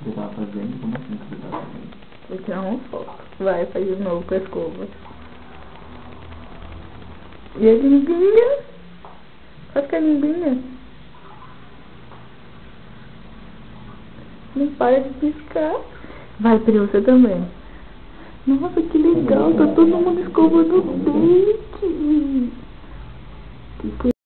Você tava fazendo? Como assim que você tava fazendo? Vou tirar uma foto. Vai, faz de novo com a escova. E a linguinha? Faz com a linguinha. Não para de piscar. Vai, Pri, você também. Nossa, que legal. Tá todo mundo escovando o dente. Que